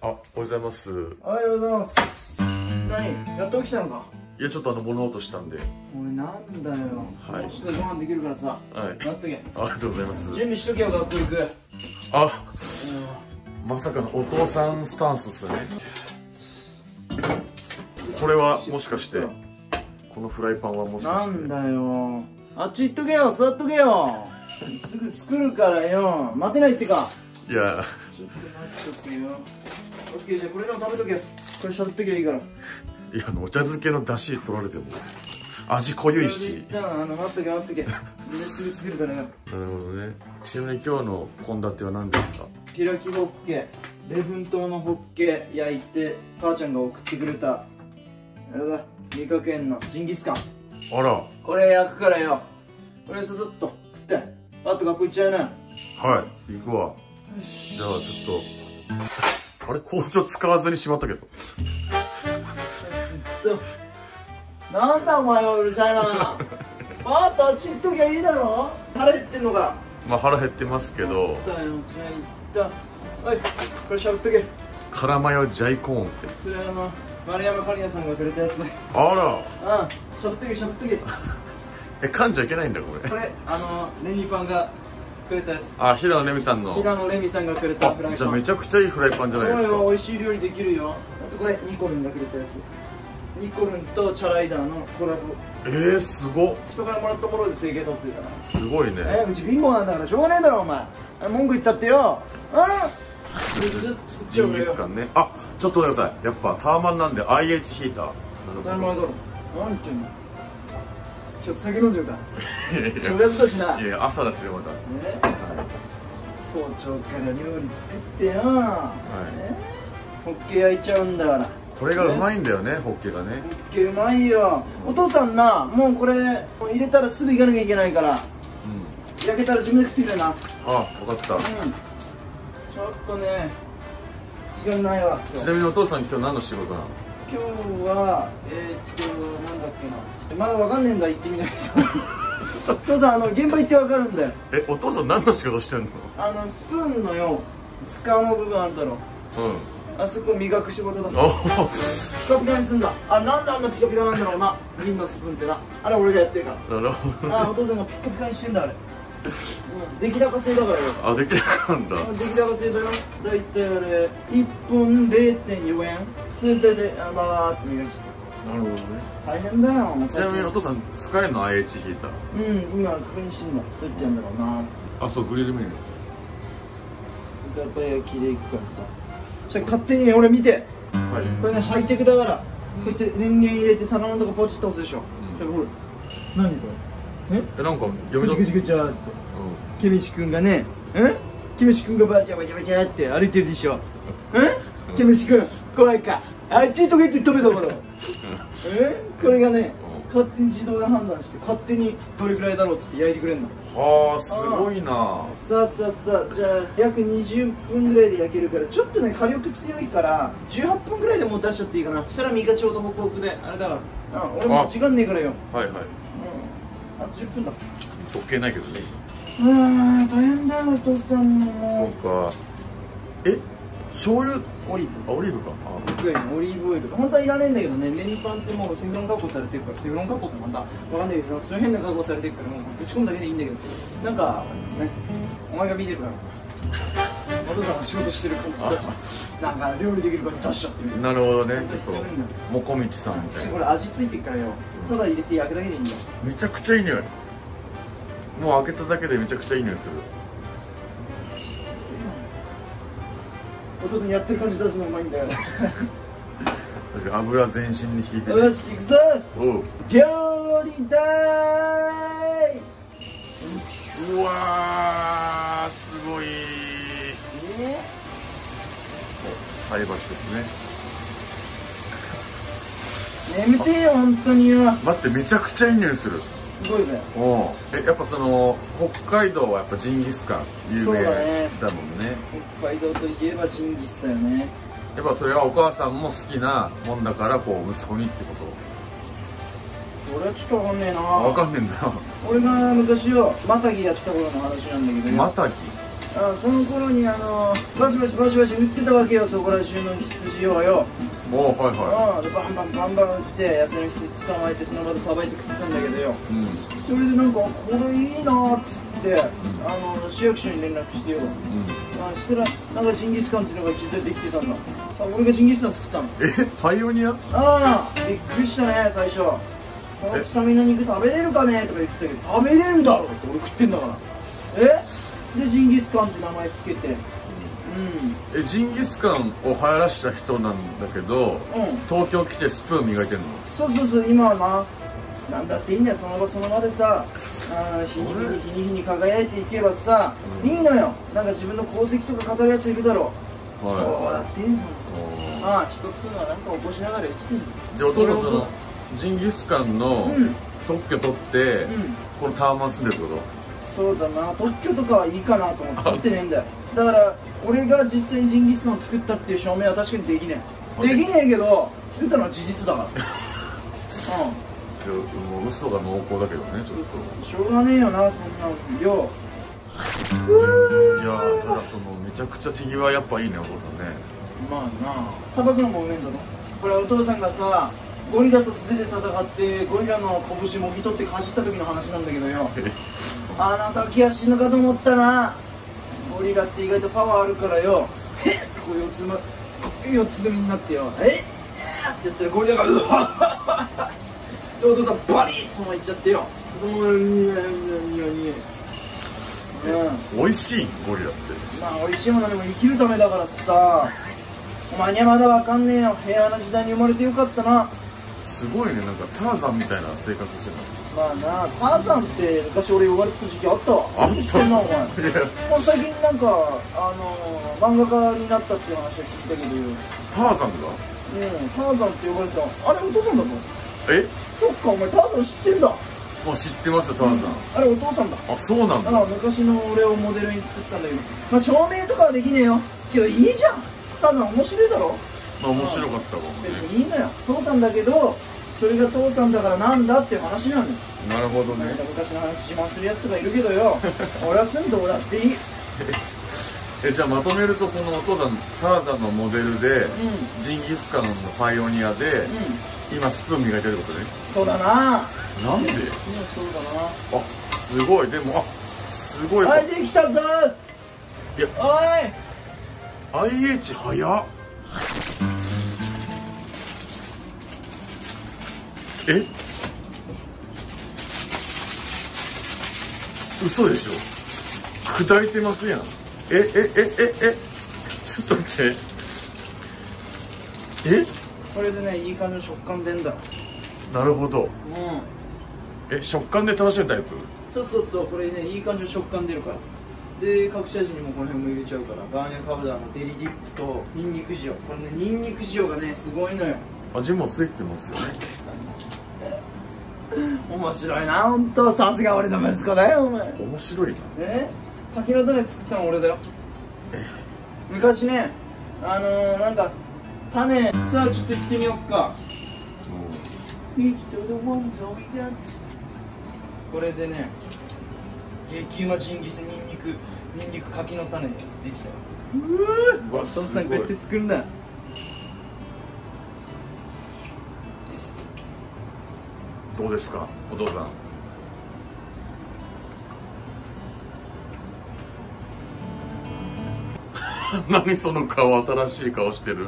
あ、おはようございます。 おはようございます。何やっと起きたのか。 いや、ちょっと物音したんで。 俺なんだよ。 はい。 ちょっとご飯できるからさ。 はい。 待っとけ。 ありがとうございます。 準備しとけよ、学校行く。 あ、まさかのお父さんスタンスですね。これはもしかして、このフライパンはもしかして。なんだよ。あっち行っとけよ、座っとけよ。すぐ作るからよ。待てないってか。 いや。 ちょっと待っとけよ。オッケー、じゃあこれでも食べとけ。これ喋っとけばいいから。 いや、お茶漬けの出汁取られても味濃ゆいし。 待っとけ待っとけ。すぐ作るからよ。なるほどね。ちなみに今日の献立は何ですか？ ピラキホッケ、礼文島のホッケ焼いて母ちゃんが送ってくれたあれだ、味覚園のジンギスカン。 あら、 これ焼くからよ。これささっと食ってあと学校行っちゃうね。 はい、行くわ。じゃあちょっとあれ、包丁使わずにしまったけど。 なんだお前はうるさいな。あっち行っときゃいいだろ。腹減ってんのか。 まあ腹減ってますけど。 だよ、じゃあ行った。はい、これしゃぶっとけ。 辛マヨジャイコーンって。 それ丸山桂里奈さんがくれたやつ。 あら。 うん、しゃぶっとけしゃぶっとけ。 噛んじゃいけないんだこれ。 これレミパンがくれたやつ。 あ、平野レミさんの。 平野レミさんがくれたフライパン。 じゃあめちゃくちゃいいフライパンじゃないですか。 そうよ、美味しい料理できるよ。あとこれニコルンがくれたやつ。ニコルンとチャライダーのコラボ。 すごっ。 人からもらったもので生計達成だな。 すごいね。 うち貧乏なんだからしょうがねえだろお前。文句言ったってよ。 ジンギスカンね。あ、ちょっと待ってください。やっぱタワマンなんで IH ヒーター。 当たり前だろ。何言ってんの。今日酒飲んじゃうか。正月だしな。 いや、朝ですよまだ。 早朝から料理作ってよ。ホッケ焼いちゃうんだから。これがうまいんだよね、ホッケがね。ホッケうまいよ。お父さんな、もうこれ入れたらすぐ行かなきゃいけないから。焼けたら自分で食ってくれな。 あ、分かった。 ちょっとね、時間ないわ。 ちなみにお父さん今日何の仕事なの？ 今日はなんだっけな。まだわかんねえんだ、行ってみないと。お父さん現場行ってわかるんだよ。 お父さん何の仕事してんの？ スプーンのよ、使う部分あるだろ。あそこ磨く仕事だ。ピカピカにすんだ。なんであんなピカピカなんだろうな、銀のスプーンってな。あれ俺がやってるから。なるほど。お父さんがピカピカにしてんだあれ。出来高制だからよ。あ、出来高なんだ。出来高制だよ。だいたいあれ1本 0.4 円。それでバーって磨いてた。なるほどね。大変だよ。 ちなみにお父さん使えるの IH ヒーター？ 今確認してんの。どうやってやるんだろうな。 あ、そう、グリルメニューです。 だいたい焼きでいくからさ。勝手にね、俺見て、これね、ハイテクだから、こうやって電源入れて魚のとこポチッと押すでしょ。ほら、何これ。なんかぐちゃぐちゃぐちゃって、ケミシ君がね、ケミシ君がバチャバチャバチャって歩いてるでしょ。ケミシ君怖いか、あっち行っとけって言ったべだから。これがね、勝手に自動で判断して勝手にどれくらいだろうっつって焼いてくれるの。はあ、すごいな。さあじゃあ約20分ぐらいで焼けるから、ちょっとね火力強いから18分ぐらいでもう出しちゃっていいかな。そしたら身がちょうどホクホクであれだから、俺も時間ねえからよ。はいはい。あと10分だ。時計ないけどね。大変だよお父さんも。そうか。醤油、オリーブ。オリーブか。オリーブオイル。本当はいらねえんだけどね、レミパンってもうテフロン加工されてるから、テフロン加工ってなんだわかんないけど、その変な加工されてるから、もうぶち込んだだけでいいんだけど、なんかね、お前が見てるから、お父さんは仕事してる感じだし、なんか料理できるから出しちゃってる。なるほどね、ちょっともこみちさんみたいな。これ味ついてるからよ、ただ入れて焼くだけでいいんだよ。めちゃくちゃいい匂い。もう開けただけでめちゃくちゃいい匂いする。お父さんやってる感じ出すのうまいんだよ。油全身に引いてる。よし行くぞ。料理だーい。うわー、すごい。菜箸ですね。眠てよ本当によ。待って、めちゃくちゃいい匂いする。すごいね。やっぱ北海道はやっぱジンギスカン有名だもんね。北海道といえばジンギスだよね。やっぱそれはお母さんも好きなもんだから、息子にってこと。俺はちょっとわかんねえな。わかんねえんだ。俺が昔よマタギやってた頃の話なんだけど。マタギ。 その頃にバシバシバシバシ売ってたわけよ、そこら中の羊をよ。 おお、はいはでバンバンバンバン売って野生の羊捕まえてその場でさばいて食ってたんだけどよ、それでなんかこれいいなっつって市役所に連絡してよ、したらなんかジンギスカンっていうのが実際できてたんだ。俺がジンギスカン作ったの。 パイオニア？ びっくりしたね最初。この臭みの肉食べれるかねとか言ってたけど、食べれるだろって俺食ってんだから。でジンギスカンって名前つけて、 ジンギスカンを流行らした人なんだけど、東京来てスプーン磨いてんの？ そうそうそう、今はなんだっていいんだよ、その場その場でさ、日に輝いていけばさ、いいのよ。なんか自分の功績とか語るやついるだろう。どうだっていいんだよ。一つのはなんか起こしながら生きてる。 じゃあお父さん、そのジンギスカンの特許取って、このタワマン住んでるってこと？ そうだな、特許とかはいいかなと思って取ってねえんだよ。だから俺が実際にジンギスカンを作ったっていう証明は確かにできねえけど、作ったのは事実だから。 もう嘘が濃厚だけどね、ちょっとしょうがねえよな、そんなのよ。 いやただめちゃくちゃ手際やっぱいいね、お父さんね。 まあな、さばくのもうめえんだろ。これお父さんがさゴリラと素手で戦ってゴリラの拳もぎ取ってかじった時の話なんだけどよ、あの時は死ぬかと思ったな。ゴリラって意外とパワーあるからよ、へっこう四つ組になってよ、って言ったらゴリラがうわっでお父さんバリッとそのままいっちゃってよ。 美味しいゴリラって。 まあ美味しいものでも生きるためだからさ。お前にはまだわかんねえよ。平和な時代に生まれてよかったな。 すごいね、なんかターザンみたいな生活してる。 まあな、ターザンって昔俺呼ばれてた時期あったわ。 あったしてんなお前。最近なんか漫画家になったっていう話は聞いたけどよ。 ターザンが？ ターザンって呼ばれてた。あれお父さんだぞ。そっか、お前ターザン知ってんだ。 もう知ってますよ、ターザン。 あれお父さんだ。 あ、そうなんだ。 昔の俺をモデルに作ったんだけど、まあ証明とかはできねえよ。けどいいじゃん。ターザン面白いだろ。 まあ面白かったかもね。 いいのよ、父さんだけどそれが父さんだからなんだっていう話なんだよ。 なるほどね。 昔の話自慢するやつとかいるけどよ俺は住んどうだっていい。 じゃあまとめると、そのお父さんターザンのモデルで、ジンギスカンのパイオニアで、今スプーン磨いてるってことね。 そうだな。 なんで？ そうだな。 すごい。でもすごい。 はい、できたぞ。 いや、 おい IH 早っ。嘘でしょ。砕いてますやん。ちょっと待って。 これでね、いい感じの食感出んだ。 なるほど。食感で楽しむタイプ？ そうそうそう、これね、いい感じの食感出るから。で、隠し味にもこの辺も入れちゃうから、バーニャカウダーのデリディップとニンニク塩。これね、ニンニク塩がね、すごいのよ。 味もついてますよね。 面白いな、ほんと。さすが俺の息子だよ、お前。 面白いな。 柿の種作ったの俺だよ。昔ね、なんか種、さあちょっと行ってみよっか。これでね、激うまジンギスニンニク柿の種できたよ。お父さんこうやって作るんだ。 どうですか、お父さん。何その顔、新しい顔してる。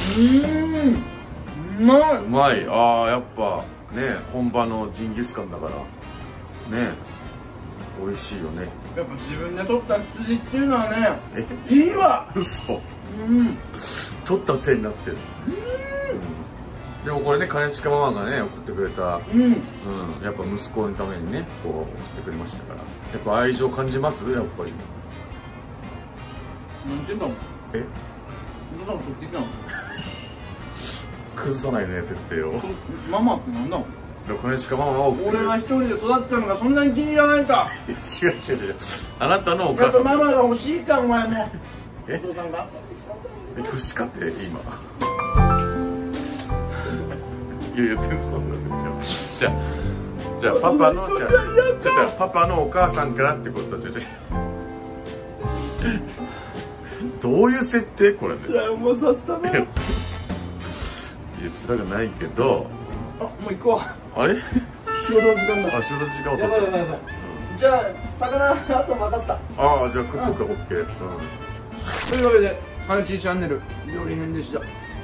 うまい。 うまい。やっぱね、本場のジンギスカンだからね、美味しいよね。 やっぱ自分で取った羊っていうのはね、いいわ。 嘘。取った手になってる。でもこれね、兼近ママがね送ってくれた、やっぱ息子のためにねこう送ってくれましたから、やっぱ愛情感じます？やっぱり。 何言ってんだもん。どうしたの、取ってきたの。 崩さないね、設定を。 ママってなんだもん。 兼近ママが送ってくれる。 俺が一人で育ってたのがそんなに気に入らないか。 違う。あなたのお母さん。 やっぱママが欲しいか、お前も。お父さんが欲しかった今。いや全然そんなの。じゃあパパのパパのお母さんからってこと。 どういう設定これね。 辛い思いさせたな。 いや辛くないけど。 あ、もう行こう。 あれ仕事の時間だ。 あ、仕事の時間やばいやばいやばい。じゃあ魚あと任せた。 ああ、じゃあ食っとくか。オッケー。 というわけではるちチャンネル料理編でした。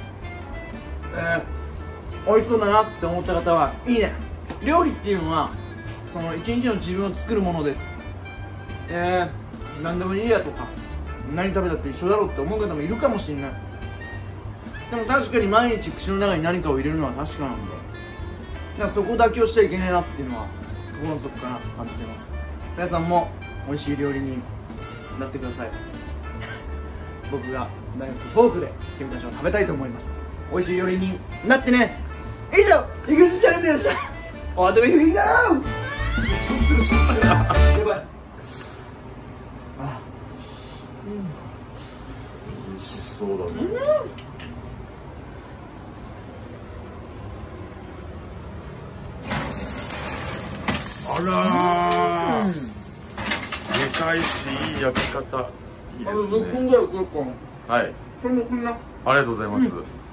美味しそうだなって思った方はいいね。料理っていうのはその一日の自分を作るものです。何でもいいやとか何食べたって一緒だろうって思う方もいるかもしれない。でも確かに毎日口の中に何かを入れるのは確かなんで、だからそこ妥協しちゃいけないなっていうのは心の底から感じています。皆さんも美味しい料理になってください。僕がナイフフォークで君たちを食べたいと思います。美味しい料理になってね。以上、育児チャレンジでした。お後がよいな。やばい。 美味しそうだね。あらー、でかいしいい焼き方。いいですね。 6分ぐらい来るかな。 はい。 これもこんな。 ありがとうございます。